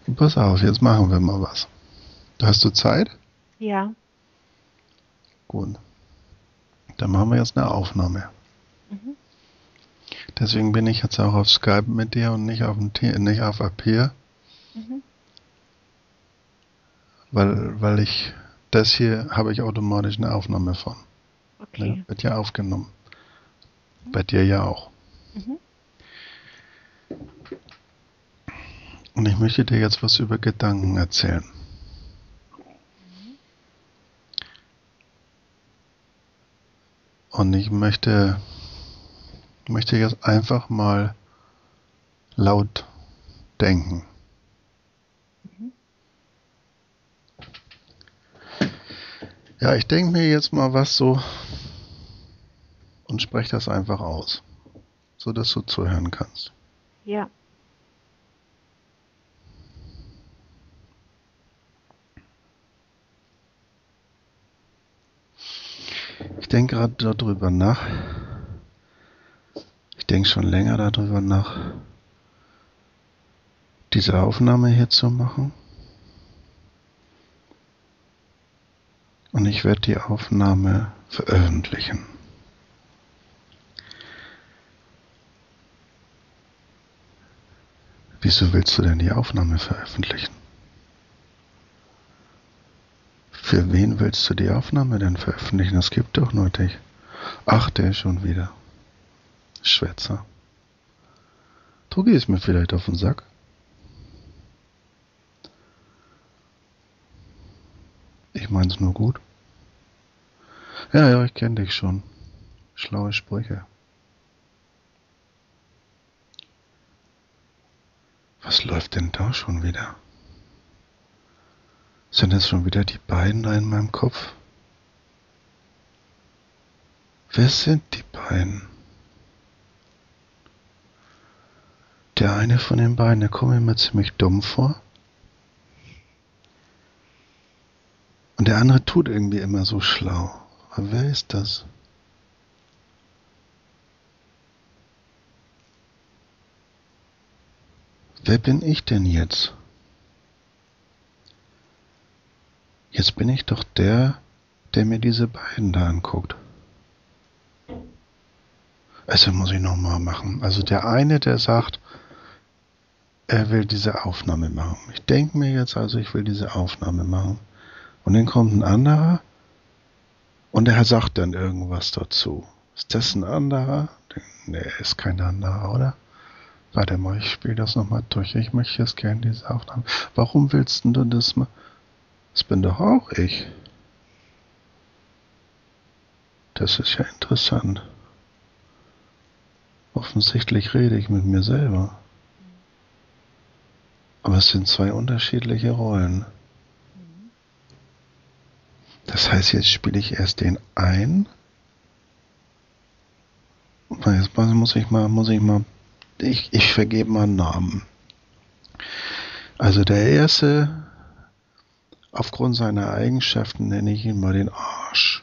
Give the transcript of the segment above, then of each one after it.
Pass auf, jetzt machen wir mal was. Hast du Zeit? Ja. Gut. Dann machen wir jetzt eine Aufnahme. Mhm. Deswegen bin ich jetzt auch auf Skype mit dir und nicht auf Appear, Mhm. weil das hier habe ich automatisch eine Aufnahme von. Ne? Okay. Wird ja aufgenommen. Mhm. Bei dir ja auch. Mhm. Und ich möchte dir jetzt was über Gedanken erzählen. Mhm. Und ich möchte jetzt einfach mal laut denken. Mhm. Ja, ich denke mir jetzt mal was so und spreche das einfach aus, so dass du zuhören kannst. Ja. Ich denke gerade darüber nach. Ich denke schon länger darüber nach, diese Aufnahme hier zu machen. Und ich werde die Aufnahme veröffentlichen. Wieso willst du denn die Aufnahme veröffentlichen? Für wen willst du die Aufnahme denn veröffentlichen? Das gibt doch nur dich. Ach, der schon wieder. Schwätzer. Du gehst mir vielleicht auf den Sack. Ich mein's nur gut. Ja, ja, ich kenne dich schon. Schlaue Sprüche. Was läuft denn da schon wieder? Sind es schon wieder die beiden da in meinem Kopf? Wer sind die beiden? Der eine von den beiden, der kommt mir ziemlich dumm vor. Und der andere tut irgendwie immer so schlau. Aber wer ist das? Wer bin ich denn jetzt? Jetzt bin ich doch der mir diese beiden da anguckt. Also muss ich nochmal machen. Also der eine, der sagt, er will diese Aufnahme machen. Ich denke mir jetzt also, ich will diese Aufnahme machen. Und dann kommt ein anderer und er sagt dann irgendwas dazu. Ist das ein anderer? Nee, ist kein anderer, oder? Warte mal, ich spiele das nochmal durch. Ich möchte jetzt gerne diese Aufnahme. Warum willst du das mal? Das bin doch auch ich. Das ist ja interessant. Offensichtlich rede ich mit mir selber. Aber es sind zwei unterschiedliche Rollen. Mhm. Das heißt, jetzt spiele ich erst den ein. Jetzt ich vergebe mal einen Namen. Also der erste, aufgrund seiner Eigenschaften nenne ich ihn mal den Arsch.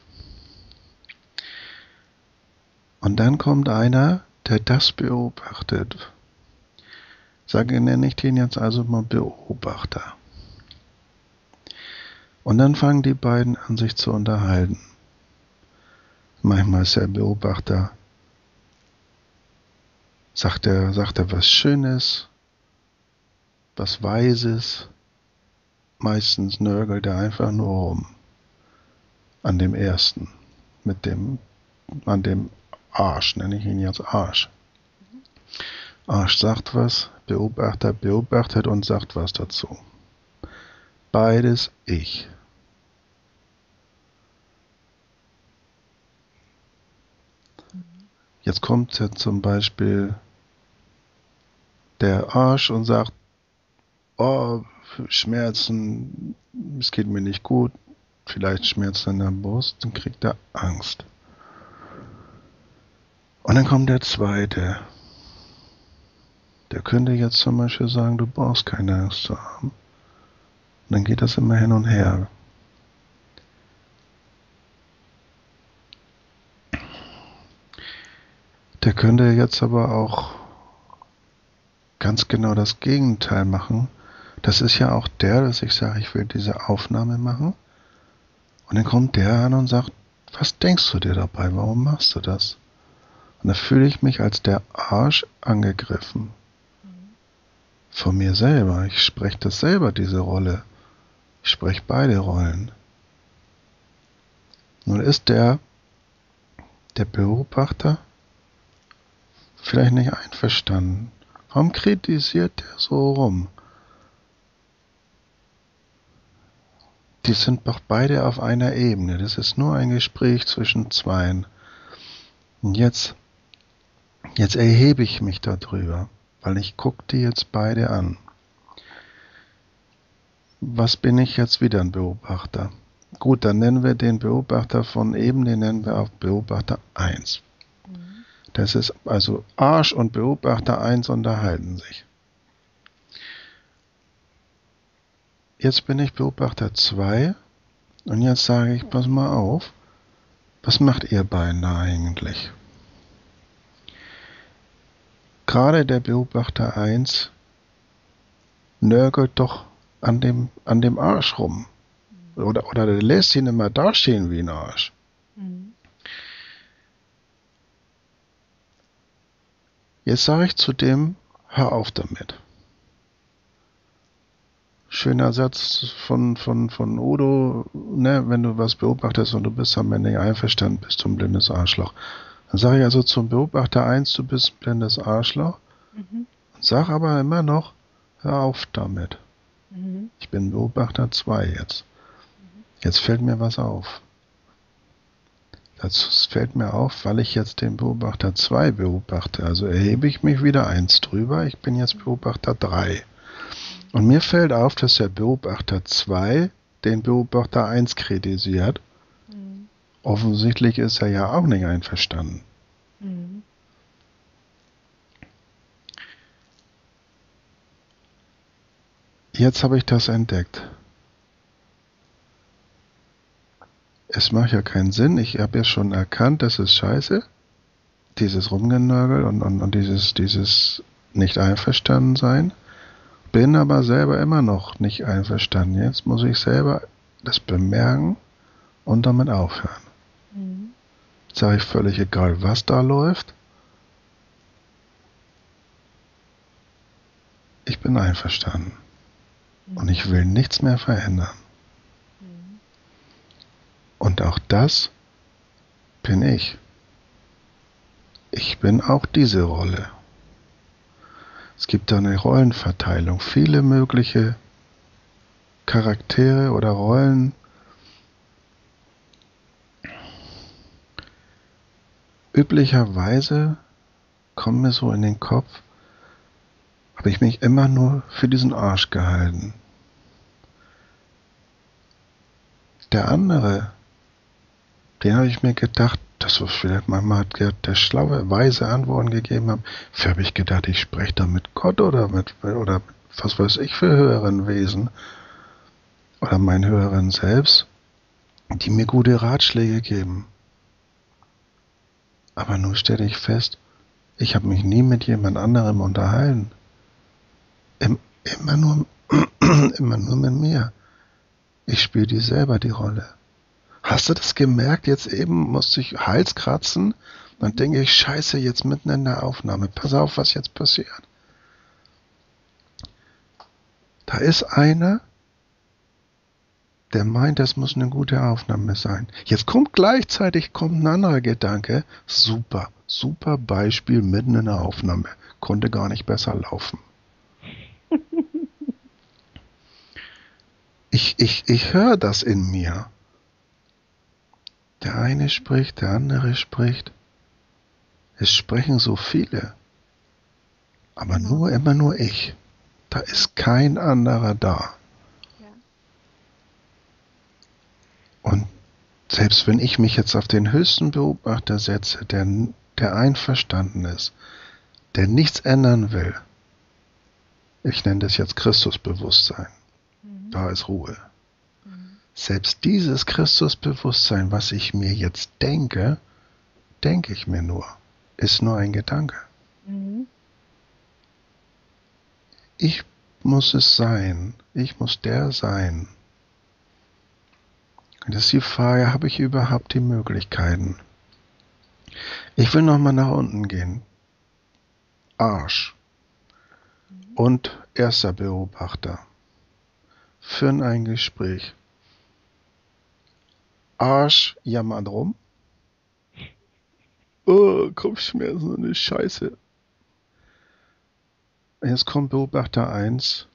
Und dann kommt einer, der das beobachtet. Nenne ich den jetzt also mal Beobachter. Und dann fangen die beiden an, sich zu unterhalten. Manchmal ist der Beobachter, sagt er was Schönes, was Weises. Meistens nörgelt er einfach nur rum. An dem ersten. An dem Arsch, nenne ich ihn jetzt Arsch. Mhm. Arsch sagt was, Beobachter beobachtet und sagt was dazu. Beides ich. Mhm. Jetzt kommt zum Beispiel der Arsch und sagt, oh, Schmerzen, es geht mir nicht gut, vielleicht Schmerzen in der Brust, dann kriegt er Angst. Und dann kommt der zweite. Der könnte jetzt zum Beispiel sagen, du brauchst keine Angst zu haben. Und dann geht das immer hin und her. Der könnte jetzt aber auch ganz genau das Gegenteil machen Das ist ja auch der, dass ich sage, ich will diese Aufnahme machen. Und dann kommt der an und sagt, was denkst du dir dabei? Warum machst du das? Und da fühle ich mich als der Arsch angegriffen. Mhm. Von mir selber. Ich spreche das selber, diese Rolle. Ich spreche beide Rollen. Nun ist der Beobachter vielleicht nicht einverstanden. Warum kritisiert der so rum? Die sind doch beide auf einer Ebene. Das ist nur ein Gespräch zwischen zweien. Und jetzt erhebe ich mich darüber, weil ich gucke die jetzt beide an. Was bin ich jetzt wieder ein Beobachter? Gut, dann nennen wir den Beobachter von eben, den nennen wir auch Beobachter 1. Mhm. Das ist also Arsch und Beobachter 1 unterhalten sich. Jetzt bin ich Beobachter 2 und jetzt sage ich, pass mal auf, was macht ihr beiden da eigentlich? Gerade der Beobachter 1 nörgelt doch an dem Arsch rum. Oder der lässt ihn immer dastehen wie ein Arsch. Mhm. Jetzt sage ich zu dem, hör auf damit. Schöner Satz von Udo, ne, wenn du was beobachtest und du bist am Ende nicht einverstanden, bist du ein blindes Arschloch. Dann sage ich also zum Beobachter 1, du bist ein blindes Arschloch. Mhm. Und sag aber immer noch, hör auf damit. Mhm. Ich bin Beobachter 2 jetzt. Jetzt fällt mir was auf. Das fällt mir auf, weil ich jetzt den Beobachter 2 beobachte. Also erhebe ich mich wieder 1 drüber. Ich bin jetzt Beobachter 3. Und mir fällt auf, dass der Beobachter 2 den Beobachter 1 kritisiert. Mhm. Offensichtlich ist er ja auch nicht einverstanden. Mhm. Jetzt habe ich das entdeckt. Es macht ja keinen Sinn. Ich habe ja schon erkannt, das ist scheiße. Dieses Rumgenörgel und dieses nicht einverstanden sein. Bin aber selber immer noch nicht einverstanden. Jetzt muss ich selber das bemerken und damit aufhören. Mhm. Jetzt sage ich völlig egal, was da läuft. Ich bin einverstanden. Und ich will nichts mehr verändern. Mhm. Und auch das bin ich. Ich bin auch diese Rolle. Es gibt da eine Rollenverteilung, viele mögliche Charaktere oder Rollen. Üblicherweise kommt mir so in den Kopf, habe ich mich immer nur für diesen Arsch gehalten. Der andere, den habe ich mir gedacht, das war vielleicht manchmal hat der schlaue, weise Antworten gegeben hat. Dafür habe ich gedacht, ich spreche da mit Gott oder mit was weiß ich für höheren Wesen oder meinen höheren Selbst, die mir gute Ratschläge geben. Aber nun stelle ich fest, ich habe mich nie mit jemand anderem unterhalten. Immer nur, immer nur mit mir. Ich spiele die selber die Rolle. Hast du das gemerkt? Jetzt eben musste ich Hals kratzen. Dann denke ich, scheiße, jetzt mitten in der Aufnahme. Pass auf, was jetzt passiert. Da ist einer, der meint, das muss eine gute Aufnahme sein. Jetzt kommt ein anderer Gedanke. Super, super Beispiel mitten in der Aufnahme. Konnte gar nicht besser laufen. Ich höre das in mir. Der eine spricht, der andere spricht. Es sprechen so viele. Aber immer nur ich. Da ist kein anderer da. Ja. Und selbst wenn ich mich jetzt auf den höchsten Beobachter setze, der einverstanden ist, der nichts ändern will, ich nenne das jetzt Christusbewusstsein, Mhm. da ist Ruhe. Mhm. Selbst dieses Christusbewusstsein, was ich mir jetzt denke, denke ich mir nur, ist nur ein Gedanke. Mhm. Ich muss es sein. Ich muss der sein. Das ist die Frage, habe ich überhaupt die Möglichkeiten? Ich will nochmal nach unten gehen. Arsch. Mhm. Und erster Beobachter. Führen ein Gespräch. Arsch jammert rum. Oh, Kopfschmerzen und eine Scheiße. Jetzt kommt Beobachter eins,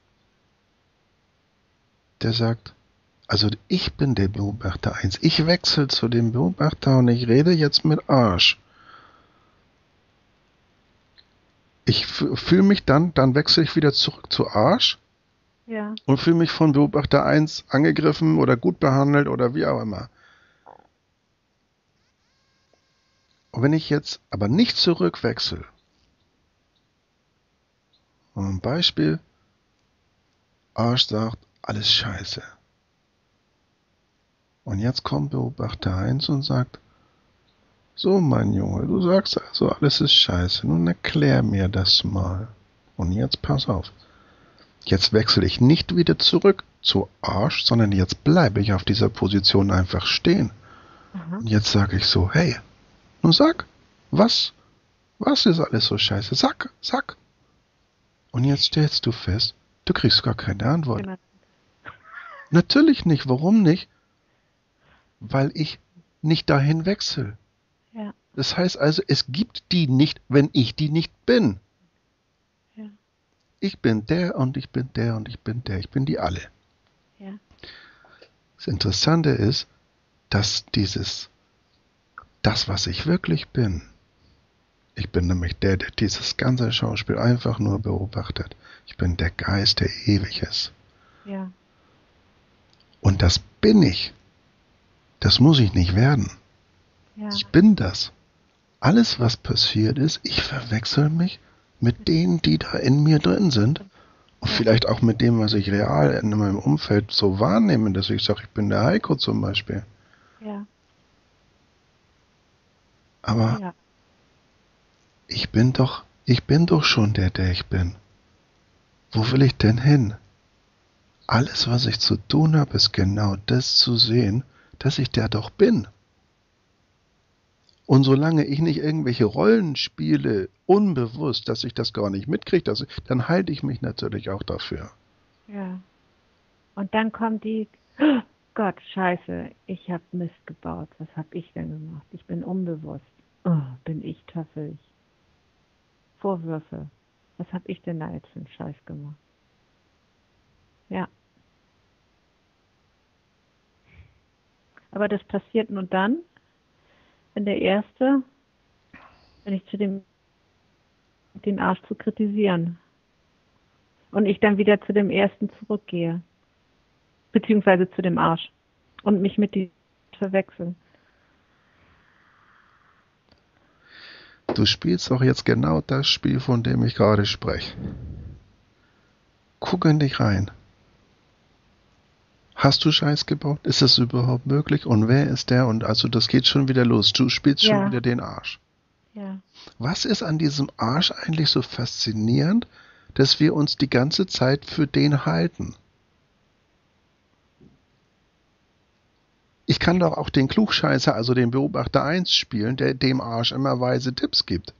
der sagt, also ich bin der Beobachter eins. Ich wechsle zu dem Beobachter und ich rede jetzt mit Arsch. Ich fühle mich dann wechsle ich wieder zurück zu Arsch Ja. und fühle mich von Beobachter eins angegriffen oder gut behandelt oder wie auch immer. Und wenn ich jetzt aber nicht zurückwechsle, ein Beispiel, Arsch sagt, alles scheiße. Und jetzt kommt Beobachter eins und sagt, so mein Junge, du sagst also, alles ist scheiße, nun erklär mir das mal. Und jetzt pass auf. Jetzt wechsle ich nicht wieder zurück zu Arsch, sondern jetzt bleibe ich auf dieser Position einfach stehen. Aha. Und jetzt sage ich so, hey, nun sag, was ist alles so scheiße? Sag. Und jetzt stellst du fest, du kriegst gar keine Antwort. Genau. Natürlich nicht, warum nicht? Weil ich nicht dahin wechsle. Ja. Das heißt also, es gibt die nicht, wenn ich die nicht bin. Ja. Ich bin der und ich bin der und ich bin der. Ich bin die alle. Ja. Das Interessante ist, dass das, was ich wirklich bin, ich bin nämlich der dieses ganze Schauspiel einfach nur beobachtet. Ich bin der Geist, der ewig ist. Ja. Und das bin ich. Das muss ich nicht werden. Ja. Ich bin das. Alles, was passiert ist, ich verwechsel mich mit denen, die da in mir drin sind. Und Ja. vielleicht auch mit dem, was ich real in meinem Umfeld so wahrnehme, dass ich sage, ich bin der Heiko zum Beispiel. Ja. Aber Ja. ich bin doch schon der ich bin. Wo will ich denn hin? Alles, was ich zu tun habe, ist genau das zu sehen, dass ich der doch bin. Und solange ich nicht irgendwelche Rollen spiele, unbewusst, dass ich das gar nicht mitkriege, dann halte ich mich natürlich auch dafür. Ja. Und dann kommt die, oh Gott, scheiße, ich habe Mist gebaut. Was habe ich denn gemacht? Ich bin unbewusst. Oh, bin ich taffelig. Vorwürfe. Was habe ich denn da jetzt für einen Scheiß gemacht? Ja. Aber das passiert nur dann, wenn wenn ich zu den Arsch zu kritisieren und ich dann wieder zu dem ersten zurückgehe, beziehungsweise zu dem Arsch und mich mit die verwechseln. Du spielst doch jetzt genau das Spiel, von dem ich gerade spreche. Guck in dich rein. Hast du Scheiß gebaut? Ist es überhaupt möglich? Und wer ist der? Und also das geht schon wieder los. Du spielst schon Ja. wieder den Arsch. Ja. Was ist an diesem Arsch eigentlich so faszinierend, dass wir uns die ganze Zeit für den halten? Ich kann doch auch den Klugscheißer, also den Beobachter eins spielen, der dem Arsch immer weise Tipps gibt.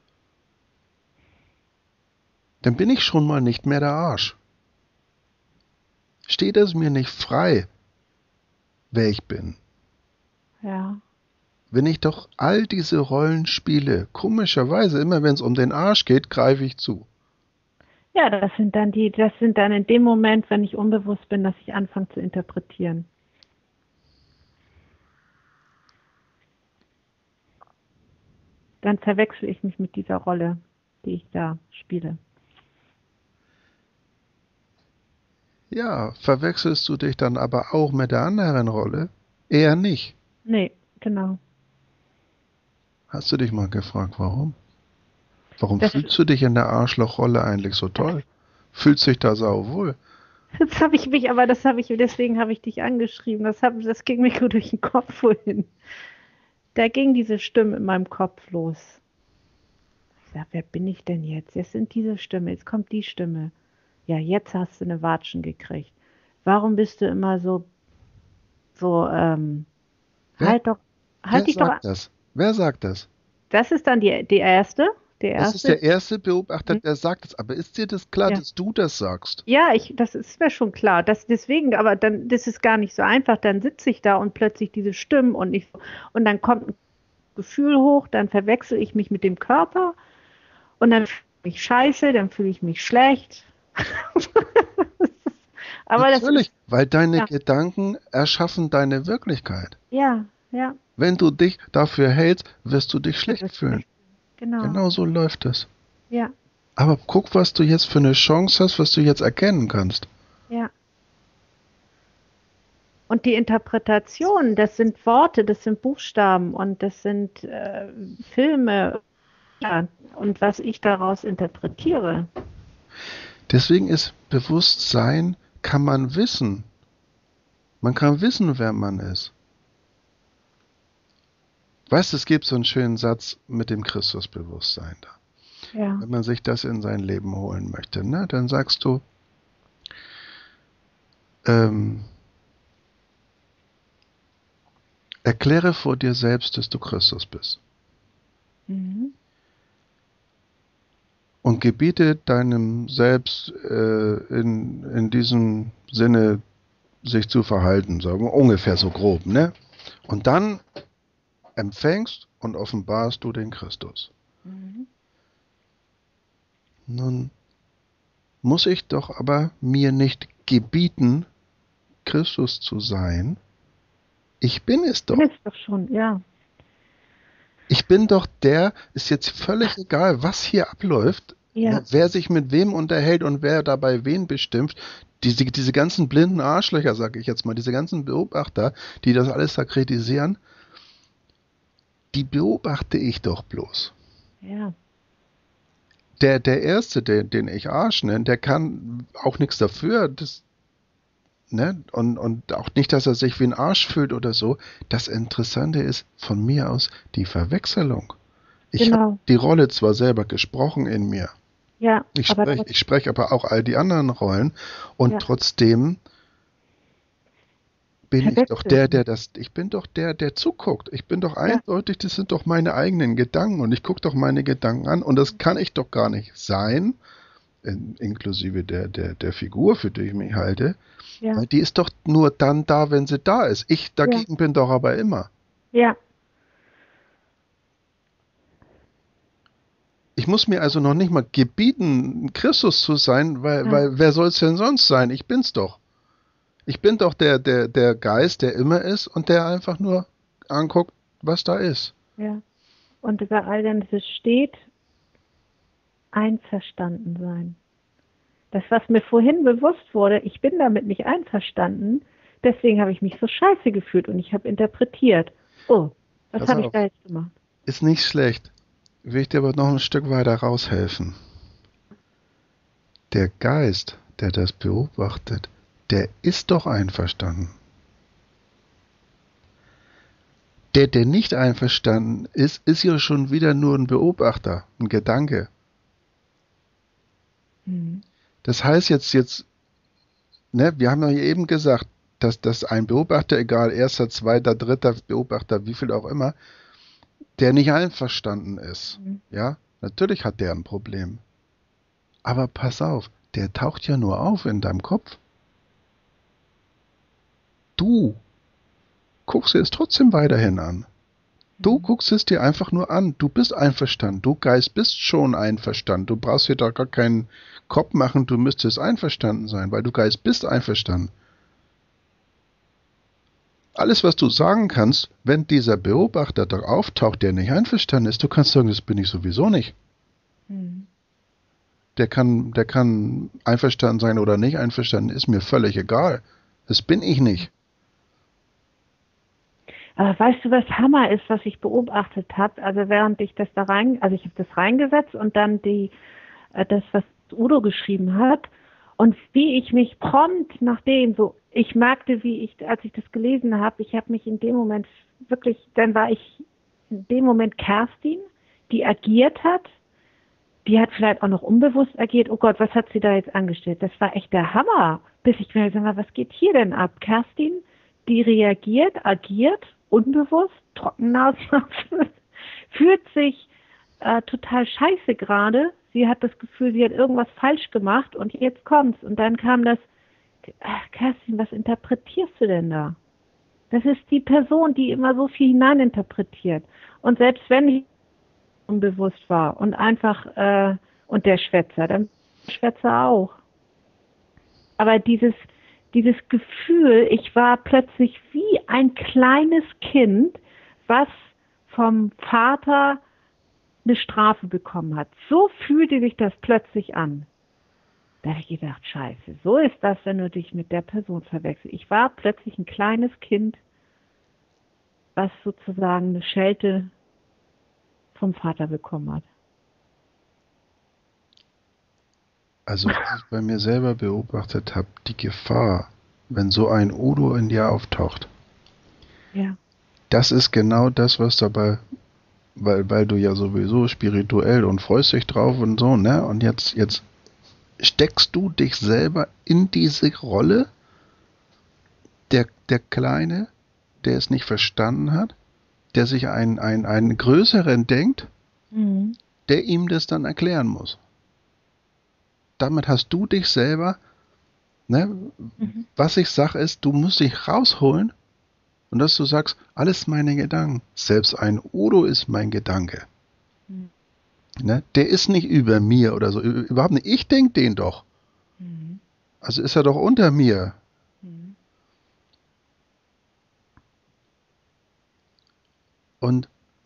Dann bin ich schon mal nicht mehr der Arsch. Steht es mir nicht frei, wer ich bin? Ja. Wenn ich doch all diese Rollen spiele, komischerweise, immer wenn es um den Arsch geht, greife ich zu. Ja, das sind dann in dem Moment, wenn ich unbewusst bin, dass ich anfange zu interpretieren. Dann verwechsel ich mich mit dieser Rolle, die ich da spiele. Ja, verwechselst du dich dann aber auch mit der anderen Rolle? Eher nicht. Nee, genau. Hast du dich mal gefragt, warum? Warum Das, fühlst du dich in der Arschlochrolle eigentlich so toll? Fühlst dich da sauwohl? deswegen habe ich dich angeschrieben. Das ging mir gut durch den Kopf vorhin. Da ging diese Stimme in meinem Kopf los. Ich sag, wer bin ich denn jetzt? Jetzt sind diese Stimme, jetzt kommt die Stimme. ja, jetzt hast du eine Watschen gekriegt. Warum bist du immer so, Wer, halt doch, wer halt dich doch an. sagt das? Wer sagt das? Das ist dann die erste, der Das ist erste. der erste Beobachter, Mhm. der sagt es. Aber ist dir das klar, Ja. dass du das sagst? Ja, das ist mir schon klar. Deswegen, aber dann, das ist gar nicht so einfach. Dann sitze ich da und plötzlich diese Stimmen und dann kommt ein Gefühl hoch, dann verwechsel ich mich mit dem Körper und dann fühle ich mich scheiße, dann fühle ich mich schlecht. Aber das ist, Natürlich, weil deine ja, Gedanken erschaffen deine Wirklichkeit. ja, ja, Wenn du dich dafür hältst, wirst du dich das schlecht ist fühlen. schlecht. Genau, Genau so läuft es. ja, Aber guck, was du jetzt für eine Chance hast, was du jetzt erkennen kannst. ja. Und die Interpretation, das sind Worte, das sind Buchstaben und das sind Filme, ja, und was ich daraus interpretiere. Deswegen ist Bewusstsein, kann man wissen. Man kann wissen, wer man ist. Weißt du, es gibt so einen schönen Satz mit dem Christusbewusstsein da. Ja, Wenn man sich das in sein Leben holen möchte, ne, dann sagst du, ähm, erkläre vor dir selbst, dass du Christus bist. mhm. Und gebiete deinem Selbst in diesem Sinne sich zu verhalten, sagen wir ungefähr so grob, ne? Und dann empfängst und offenbarst du den Christus. Mhm. Nun muss ich doch aber mir nicht gebieten, Christus zu sein. Ich bin es doch. Ist doch schon, ja, Ich bin doch der, ist jetzt völlig egal, was hier abläuft, ja, ne, wer sich mit wem unterhält und wer dabei wen bestimmt. Diese ganzen blinden Arschlöcher, sage ich jetzt mal, diese ganzen Beobachter, die das alles da kritisieren, die beobachte ich doch bloß. ja, Der Erste, den ich Arsch nenne, der kann auch nichts dafür, ne? Und auch nicht, dass er sich wie ein Arsch fühlt oder so. Das Interessante ist von mir aus die Verwechslung. Ich habe genau, die Rolle zwar selber gesprochen in mir, ja, ich aber spreche trotzdem, ich sprech aber auch all die anderen Rollen und ja, trotzdem bin ich doch verwechseln der, sie. ich bin doch der zuguckt. Ich bin doch Ja, eindeutig, das sind doch meine eigenen Gedanken und ich gucke doch meine Gedanken an und das kann ich doch gar nicht sein, inklusive der Figur, für die ich mich halte, ja, weil die ist doch nur dann da, wenn sie da ist. Ich ja, dagegen bin doch aber immer. ja, Ich muss mir also noch nicht mal gebieten, Christus zu sein, ja, weil wer soll es denn sonst sein? Ich bin's doch. Ich bin doch der Geist, der immer ist und der einfach nur anguckt, was da ist. ja. Und über all dem, es steht, einverstanden sein. Das, was mir vorhin bewusst wurde, ich bin damit nicht einverstanden, deswegen habe ich mich so scheiße gefühlt und ich habe interpretiert. Oh, was Pass habe ich auf, da jetzt gemacht? ist nicht schlecht. Will ich dir aber noch ein Stück weiter raushelfen. Der Geist, der das beobachtet, der ist doch einverstanden. Der nicht einverstanden ist, ist ja schon wieder nur ein Beobachter, ein Gedanke. Hm. Das heißt ne, wir haben ja eben gesagt, dass ein Beobachter, egal erster, zweiter, dritter Beobachter, wie viel auch immer, der nicht einverstanden ist. Hm. Ja, natürlich hat der ein Problem. Aber pass auf, der taucht ja nur auf in deinem Kopf. Du guckst dir es trotzdem weiterhin an. Du Hm. guckst es dir einfach nur an. Du bist einverstanden. Du Geist bist schon einverstanden. Du brauchst dir da gar keinen Kopf machen, du müsstest einverstanden sein, weil du Geist bist einverstanden. Alles, was du sagen kannst, wenn dieser Beobachter da auftaucht, der nicht einverstanden ist, du kannst sagen, das bin ich sowieso nicht. Hm. Der kann einverstanden sein oder nicht einverstanden, ist mir völlig egal. Das bin ich nicht. Aber weißt du, was Hammer ist, was ich beobachtet habe? Also während ich das also ich habe das reingesetzt und dann das, was Udo geschrieben hat und wie ich mich prompt nachdem so, ich merkte, als ich das gelesen habe, ich habe mich in dem Moment wirklich, dann war ich in dem Moment Kerstin, die agiert hat die hat vielleicht auch noch unbewusst agiert. Oh Gott, was hat sie da jetzt angestellt? Das war echt der Hammer. Bis ich mir gesagt habe, was geht hier denn ab? Kerstin, die reagiert, agiert, unbewusst, Trockennase, fühlt sich total scheiße gerade. Sie hat das Gefühl, sie hat irgendwas falsch gemacht und jetzt kommt's. Und dann kam das, ach, Kerstin, was interpretierst du denn da? Das ist die Person, die immer so viel hineininterpretiert. Und selbst wenn ich unbewusst war und einfach, und der Schwätzer, dann Schwätzer auch. Aber dieses Gefühl, ich war plötzlich wie ein kleines Kind, was vom Vater eine Strafe bekommen hat. So fühlte sich das plötzlich an. Da habe ich gedacht, scheiße, so ist das, wenn du dich mit der Person verwechselst. Ich war plötzlich ein kleines Kind, was sozusagen eine Schelte vom Vater bekommen hat. Also, was ich bei mir selber beobachtet habe, die Gefahr, wenn so ein Udo in dir auftaucht, Ja. das ist genau das, was dabei, weil du ja sowieso spirituell und freust dich drauf und so, ne? Und jetzt steckst du dich selber in diese Rolle, der Kleine, der es nicht verstanden hat, der sich einen größeren denkt, Mhm. der ihm das dann erklären muss. Damit hast du dich selber, ne? Mhm. Was ich sage ist, du musst dich rausholen und dass du sagst, alles meine Gedanken. Selbst ein Udo ist mein Gedanke. Mhm. Ne? Der ist nicht über mir oder so. Überhaupt nicht. Ich denke den doch. Mhm. Also ist er doch unter mir. Mhm. Und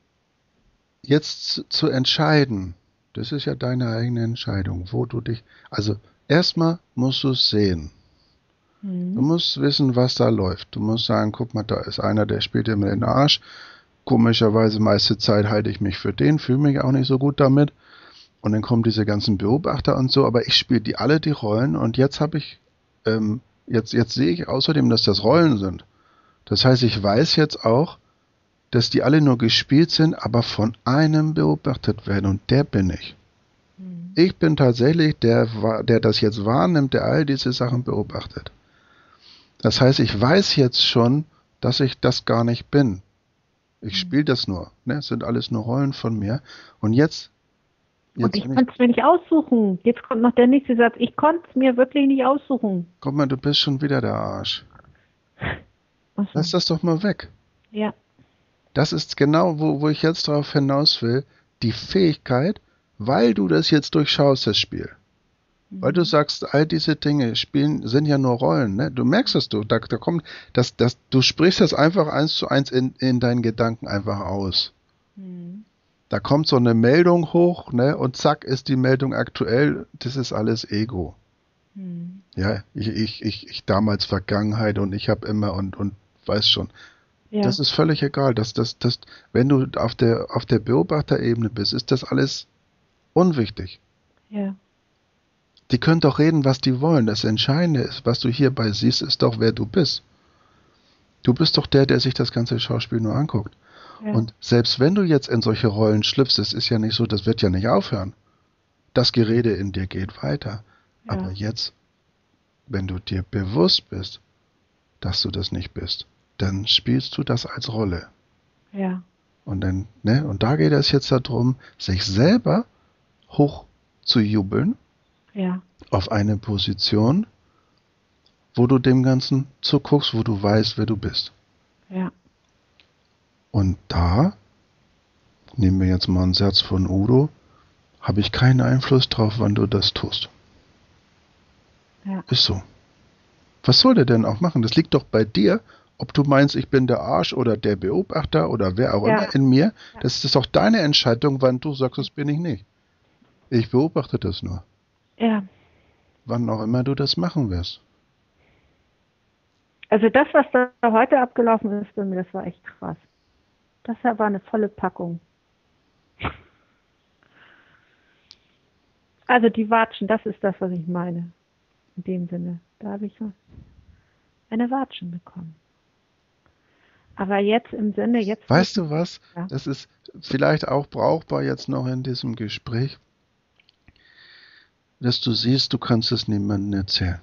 jetzt zu entscheiden, das ist ja deine eigene Entscheidung, wo du dich. Also erstmal musst du es sehen. Du Mhm. musst wissen, was da läuft. Du musst sagen, guck mal, da ist einer, der spielt mir in den Arsch. Komischerweise meiste Zeit halte ich mich für den, fühle mich auch nicht so gut damit. Und dann kommen diese ganzen Beobachter und so, aber ich spiele die alle die Rollen und jetzt habe ich, jetzt sehe ich außerdem, dass das Rollen sind. Das heißt, ich weiß jetzt auch, dass die alle nur gespielt sind, aber von einem beobachtet werden und der bin ich. Mhm. Ich bin tatsächlich der das jetzt wahrnimmt, der all diese Sachen beobachtet. Das heißt, ich weiß jetzt schon, dass ich das gar nicht bin. Ich Mhm. spiele das nur. Ne? Es sind alles nur Rollen von mir. Und Und ich wenn ich, konnte es mir nicht aussuchen. Jetzt kommt noch der nächste Satz. Ich konnte es mir wirklich nicht aussuchen. guck mal, du bist schon wieder der Arsch. Ach so. Lass das doch mal weg. Ja. Das ist genau, wo ich jetzt darauf hinaus will. Die Fähigkeit, weil du das jetzt durchschaust, das Spiel. Weil du Mhm. sagst, all diese Dinge spielen, sind ja nur Rollen, ne? Du merkst es, da kommt, du sprichst das einfach eins zu eins in deinen Gedanken einfach aus. Mhm. Da kommt so eine Meldung hoch, ne? Und zack ist die Meldung aktuell. Das ist alles Ego. Mhm. Ja, ich damals Vergangenheit und ich habe immer und weiß schon. Ja. Das ist völlig egal. Wenn du auf der Beobachterebene bist, ist das alles unwichtig. Ja. Die können doch reden, was die wollen. Das Entscheidende ist, was du hierbei siehst, ist doch, wer du bist. Du bist doch der sich das ganze Schauspiel nur anguckt. Ja. Und selbst wenn du jetzt in solche Rollen schlüpfst, es ist ja nicht so, das wird ja nicht aufhören. Das Gerede in dir geht weiter. Aber Ja. jetzt, wenn du dir bewusst bist, dass du das nicht bist, dann spielst du das als Rolle. Ja. Und dann, ne, und da geht es jetzt darum, sich selber hoch zu jubeln Ja. auf eine Position, wo du dem Ganzen zuguckst, wo du weißt, wer du bist. Ja. Und da, nehmen wir jetzt mal einen Satz von Udo, habe ich keinen Einfluss drauf, wann du das tust. Ja. Ist so. Was soll der denn auch machen? Das liegt doch bei dir, ob du meinst, ich bin der Arsch oder der Beobachter oder wer auch Ja. immer in mir. Ja. Das ist doch deine Entscheidung, wann du sagst, das bin ich nicht. Ich beobachte das nur. Ja. Wann auch immer du das machen wirst. Also das, was da heute abgelaufen ist bei mir, das war echt krass. Das war eine volle Packung. Also die Watschen, das ist das, was ich meine. In dem Sinne. Da habe ich eine Watschen bekommen. Aber jetzt im Sinne, jetzt Weißt du was? ja. Das ist vielleicht auch brauchbar jetzt noch in diesem Gespräch. dass du siehst, du kannst es niemandem erzählen.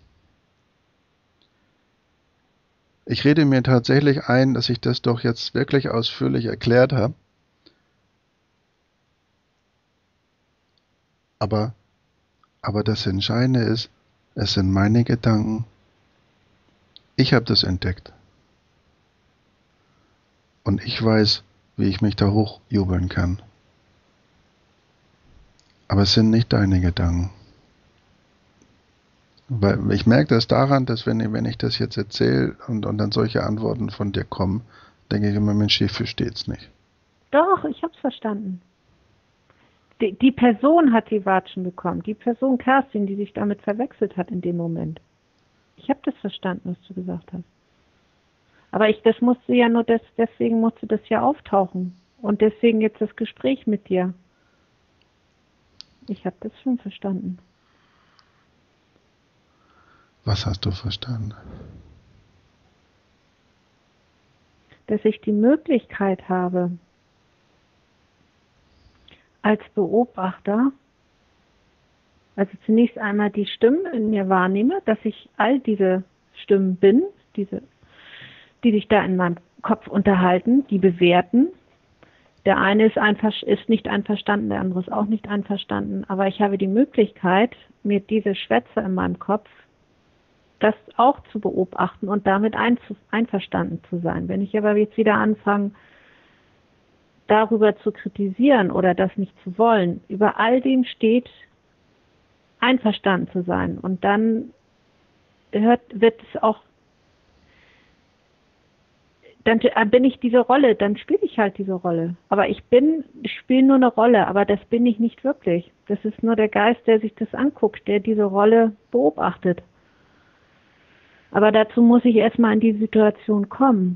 Ich rede mir tatsächlich ein, dass ich das doch jetzt wirklich ausführlich erklärt habe. Aber das Entscheidende ist, es sind meine Gedanken. Ich habe das entdeckt. Und ich weiß, wie ich mich da hochjubeln kann. Aber es sind nicht deine Gedanken. Weil ich merke das daran, dass wenn ich das jetzt erzähle und dann solche Antworten von dir kommen, denke ich immer, Mensch, ich verstehe es nicht. Doch, ich habe es verstanden. Die Person hat die Watschen bekommen. Die Person Kerstin, die sich damit verwechselt hat in dem Moment. Ich habe das verstanden, was du gesagt hast. Aber das musste ja nur deswegen musste das ja auftauchen. Und deswegen jetzt das Gespräch mit dir. Ich habe das schon verstanden. Was hast du verstanden? Dass ich die Möglichkeit habe, als Beobachter, also zunächst einmal die Stimmen in mir wahrnehme, dass ich all diese Stimmen bin, die sich da in meinem Kopf unterhalten, die bewerten. Der eine ist nicht einverstanden, der andere ist auch nicht einverstanden, aber ich habe die Möglichkeit, mir diese Schwätze in meinem Kopf, das auch zu beobachten und damit einverstanden zu sein. Wenn ich aber jetzt wieder anfange, darüber zu kritisieren oder das nicht zu wollen, über all dem steht, einverstanden zu sein. Und dann wird es auch, dann bin ich diese Rolle, dann spiele ich halt diese Rolle. Aber ich spiele nur eine Rolle, aber das bin ich nicht wirklich. Das ist nur der Geist, der sich das anguckt, der diese Rolle beobachtet. Aber dazu muss ich erstmal in die Situation kommen.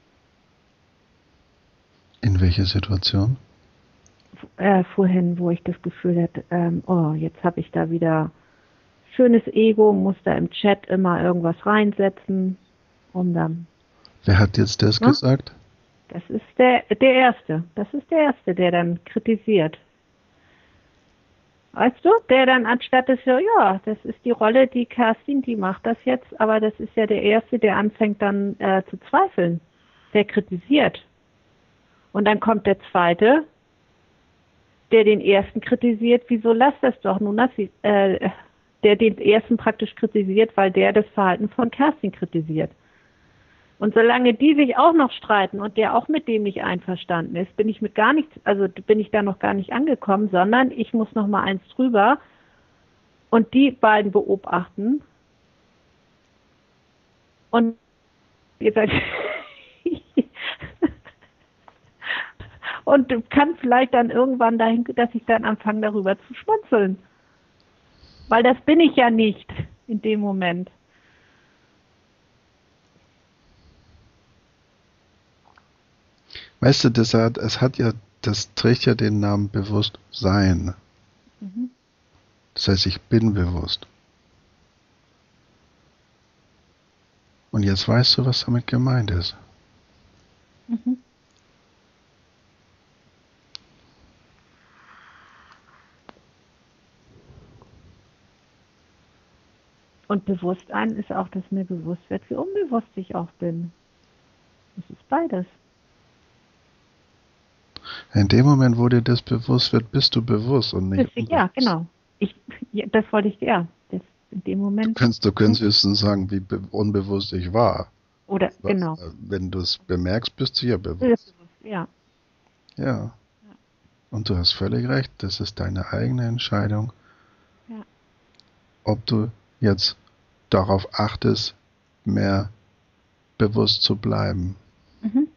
In welche Situation? Vorhin, wo ich das Gefühl hatte, jetzt habe ich da wieder schönes Ego, muss da im Chat immer irgendwas reinsetzen, um dann... Wer hat jetzt das gesagt? Das ist der Erste. Das ist der Erste, der dann kritisiert. Weißt du, der dann anstatt des, ja, das ist die Rolle, die Kerstin, die macht das jetzt, aber das ist ja der Erste, der anfängt dann zu zweifeln. Der kritisiert. Und dann kommt der Zweite, der den Ersten kritisiert, wieso lass das doch nun, der den Ersten praktisch kritisiert, weil der das Verhalten von Kerstin kritisiert. Und solange die sich auch noch streiten und der auch mit dem nicht einverstanden ist, bin ich da noch gar nicht angekommen, sondern ich muss noch mal eins drüber und die beiden beobachten. Und ihr seid und kann vielleicht dann irgendwann dahin, dass ich dann anfange, darüber zu schmunzeln. Weil das bin ich ja nicht in dem Moment. Weißt du, das trägt ja den Namen Bewusstsein. Mhm. Das heißt, ich bin bewusst. Und jetzt weißt du, was damit gemeint ist. Mhm. Und Bewusstsein ist auch, dass mir bewusst wird, wie unbewusst ich auch bin. Das ist beides. In dem Moment, wo dir das bewusst wird, bist du bewusst und nicht unbewusst. Ja, genau. Das wollte ich, ja. In dem Moment. Du könntest höchstens sagen, wie unbewusst ich war. Oder, genau. Wenn du es bemerkst, bist du ja bewusst. Ja. Ja. Und du hast völlig recht, das ist deine eigene Entscheidung, Ja. ob du jetzt darauf achtest, mehr bewusst zu bleiben. Mhm.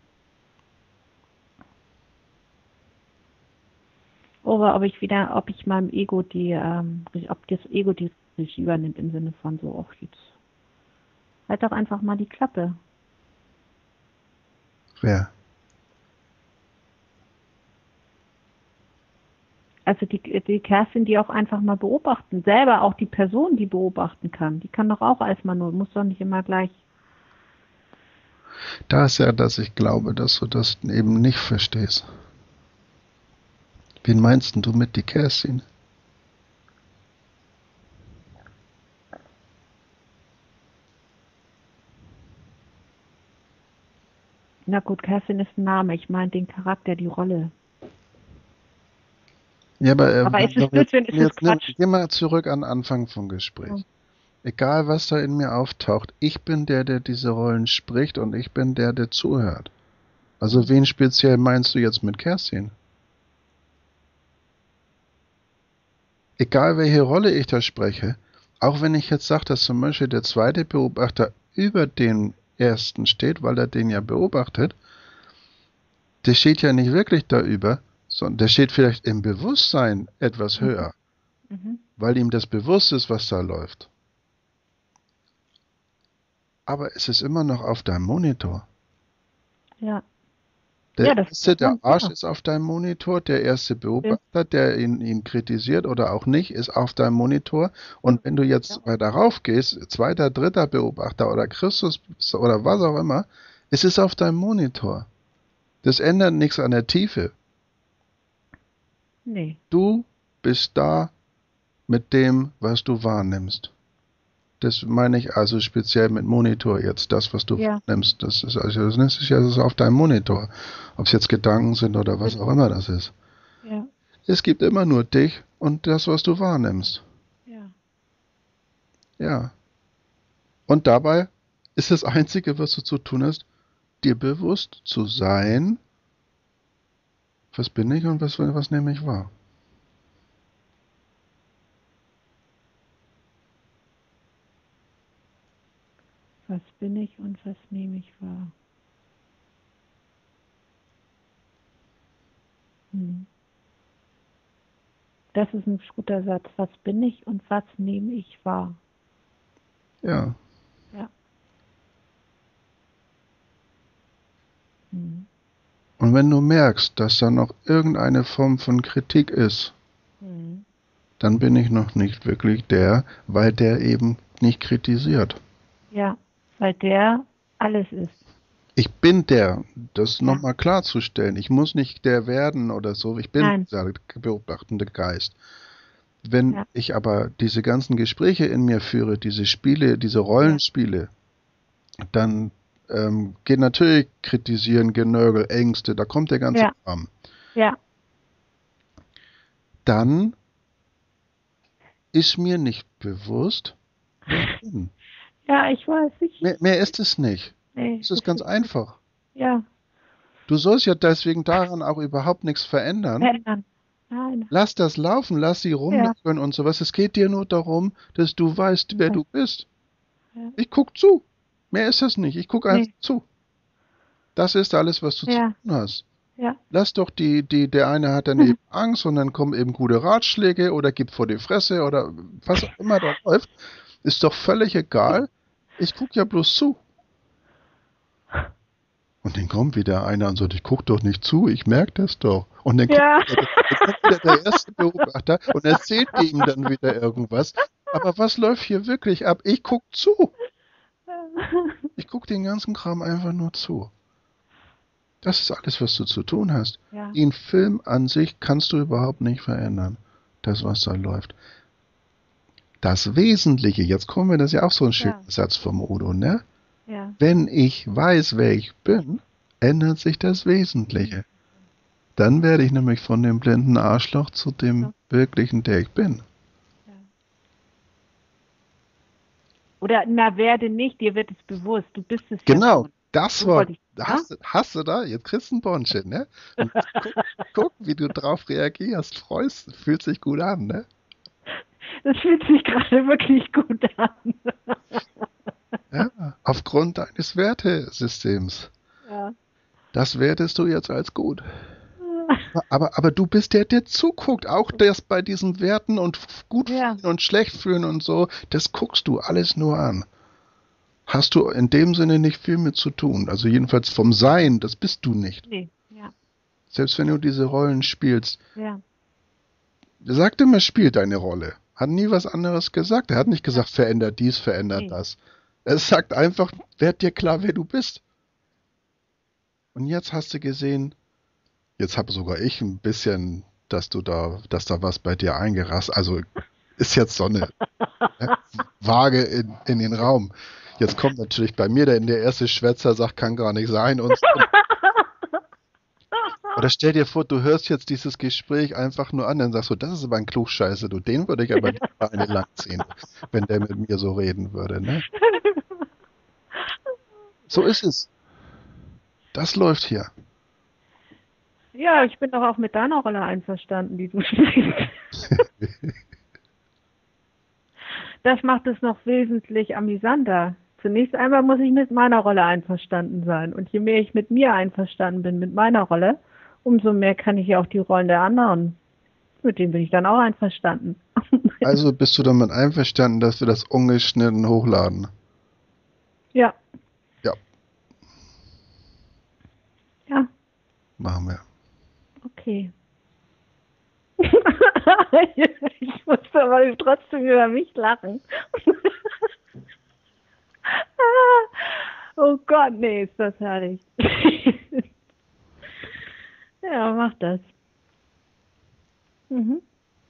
Oder ob ich meinem Ego ob das Ego die Regie übernimmt im Sinne von so, ach jetzt halt doch einfach mal die Klappe. Wer? Also die Kerstin, die auch einfach mal beobachten, selber auch die Person, die beobachten kann, die kann doch auch erstmal nur, muss doch nicht immer gleich. Da ist ja, dass ich glaube, dass du das eben nicht verstehst. Wen meinst denn du mit die Kerstin? Na gut, Kerstin ist ein Name. Ich meine den Charakter, die Rolle. Ja, aber Aber ist es Blödsinn, ist es Quatsch? geh mal zurück an den Anfang vom Ja. Gespräch. Egal, was da in mir auftaucht, ich bin der, der diese Rollen spricht und ich bin der, der zuhört. Also wen speziell meinst du jetzt mit Kerstin? Egal, welche Rolle ich da spreche, auch wenn ich jetzt sage, dass zum Beispiel der zweite Beobachter über den ersten steht, weil er den ja beobachtet, der steht ja nicht wirklich da über, sondern der steht vielleicht im Bewusstsein etwas höher, Mhm. weil ihm das bewusst ist, was da läuft. Aber es ist immer noch auf deinem Monitor. Ja. Der Ja, das erste, der ja. Arsch ist auf deinem Monitor, der erste Beobachter, der ihn kritisiert oder auch nicht, ist auf deinem Monitor. Und wenn du jetzt weiter rauf gehst, zweiter, dritter Beobachter oder Christus oder was auch immer, es ist auf deinem Monitor. Das ändert nichts an der Tiefe. Nee. Du bist da mit dem, was du wahrnimmst. Das meine ich also speziell mit Monitor jetzt, das, was du wahrnimmst. Das ist auf deinem Monitor. Ob es jetzt Gedanken sind oder was auch immer das ist. Ja. Es gibt immer nur dich und das, was du wahrnimmst. Ja. Ja. Und dabei ist das Einzige, was du zu tun hast, dir bewusst zu sein, was bin ich und was nehme ich wahr. Was bin ich und was nehme ich wahr? Das ist ein guter Satz. Was bin ich und was nehme ich wahr? Ja. Ja. Und wenn du merkst, dass da noch irgendeine Form von Kritik ist, dann bin ich noch nicht wirklich der, weil der eben nicht kritisiert. Ja, weil der alles ist. Ich bin der, das nochmal klarzustellen. Ich muss nicht der werden oder so. Ich bin dieser beobachtende Geist. Wenn ich aber diese ganzen Gespräche in mir führe, diese Spiele, diese Rollenspiele, dann geht natürlich Kritisieren, Genörgel, Ängste, da kommt der ganze Kram. Ja. Dann ist mir nicht bewusst, wer ich bin. Ja, ich weiß. Mehr ist es nicht. Nee, es ist ganz einfach. Ja. Du sollst ja deswegen daran auch überhaupt nichts verändern. Nein. Lass das laufen, lass sie rumnörgeln und sowas. Es geht dir nur darum, dass du weißt, wer du bist. Ja. Ich guck zu. Mehr ist es nicht. Ich gucke einfach zu. Das ist alles, was du zu tun hast. Ja. Lass doch der eine hat dann eben Angst und dann kommen eben gute Ratschläge oder gibt vor die Fresse oder was auch immer da läuft. Ist doch völlig egal. Ich gucke ja bloß zu. Und dann kommt wieder einer und sagt, ich gucke doch nicht zu, ich merke das doch. Und dann kommt wieder der erste Beobachter und erzählt ihm dann wieder irgendwas. Aber was läuft hier wirklich ab? Ich gucke zu. Ich gucke den ganzen Kram einfach nur zu. Das ist alles, was du zu tun hast. Ja. Den Film an sich kannst du überhaupt nicht verändern. Das, was da läuft. Das Wesentliche, jetzt kommen wir, das ist ja auch so ein schöner Satz vom Udo, ne? Ja. Wenn ich weiß, wer ich bin, ändert sich das Wesentliche. Dann werde ich nämlich von dem blinden Arschloch zu dem wirklichen, der ich bin. Ja. Oder werde nicht, dir wird es bewusst, du bist es genau, ja das Wort. Hast du da? Jetzt kriegst du ein Bonchen, ne? Und guck, wie du drauf reagierst, freust, fühlt sich gut an, ne? Das fühlt sich gerade wirklich gut an. Ja, aufgrund deines Wertesystems. Ja. Das wertest du jetzt als gut. Aber du bist der, der zuguckt. Auch das bei diesen Werten und gut fühlen und schlecht fühlen und so, das guckst du alles nur an. Hast du in dem Sinne nicht viel mit zu tun. Also jedenfalls vom Sein, das bist du nicht. Nee, ja. Selbst wenn du diese Rollen spielst. Ja. Er sagt immer, spielt eine Rolle. Hat nie was anderes gesagt. Er hat nicht gesagt, verändert dies, verändert das. Er sagt einfach, werd dir klar, wer du bist. Und jetzt hast du gesehen, jetzt habe sogar ich ein bisschen, dass da was bei dir eingerast. Also ist jetzt so eine Waage in den Raum. Jetzt kommt natürlich bei mir der erste Schwätzer, sagt, kann gar nicht sein. Und oder stell dir vor, du hörst jetzt dieses Gespräch einfach nur an, dann sagst du, das ist aber ein Klugscheißer, du, den würde ich aber die Beine langziehen, wenn der mit mir so reden würde, ne? So ist es. Das läuft hier. Ja, ich bin doch auch mit deiner Rolle einverstanden, die du spielst. Das macht es noch wesentlich amüsanter. Zunächst einmal muss ich mit meiner Rolle einverstanden sein. Und je mehr ich mit mir einverstanden bin, mit meiner Rolle, umso mehr kann ich ja auch die Rollen der anderen. Mit denen bin ich dann auch einverstanden. Also bist du damit einverstanden, dass wir das ungeschnitten hochladen? Ja. Ja. Ja, Machen wir. okay. Ich musste aber trotzdem über mich lachen. Oh Gott, nee, ist das herrlich. Ja, mach das. Mhm.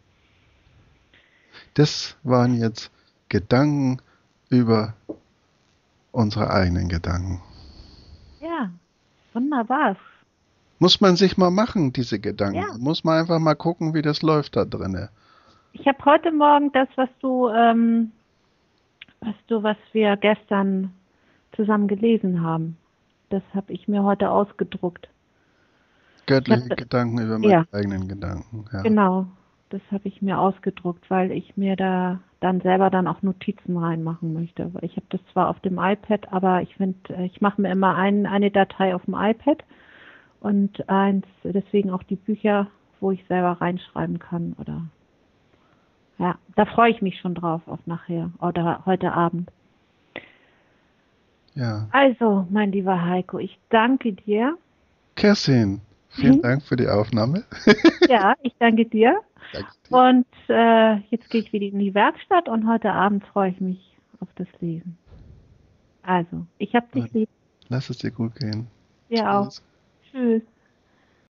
Das waren jetzt Gedanken über unsere eigenen Gedanken. Ja, wunderbar. Muss man sich mal machen, diese Gedanken. Ja, Muss man einfach mal gucken, wie das läuft da drinne. ich habe heute Morgen das, was wir gestern zusammen gelesen haben. Das habe ich mir heute ausgedruckt. Göttliche Gedanken über meine Ja, eigenen Gedanken. Ja. genau. Das habe ich mir ausgedruckt, weil ich mir da dann selber dann auch Notizen reinmachen möchte. Ich habe das zwar auf dem iPad, aber ich finde, ich mache mir immer eine Datei auf dem iPad und deswegen auch die Bücher, wo ich selber reinschreiben kann. Oder ja, da freue ich mich schon drauf auf nachher oder heute Abend. Ja. Also, mein lieber Heiko, ich danke dir. Kerstin, vielen Dank für die Aufnahme. Ja, ich danke dir. Danke dir. Und jetzt gehe ich wieder in die Werkstatt und heute Abend freue ich mich auf das Lesen. Also, ich habe dich lieb. Lass es dir gut gehen. Dir auch. Tschüss. Tschüss.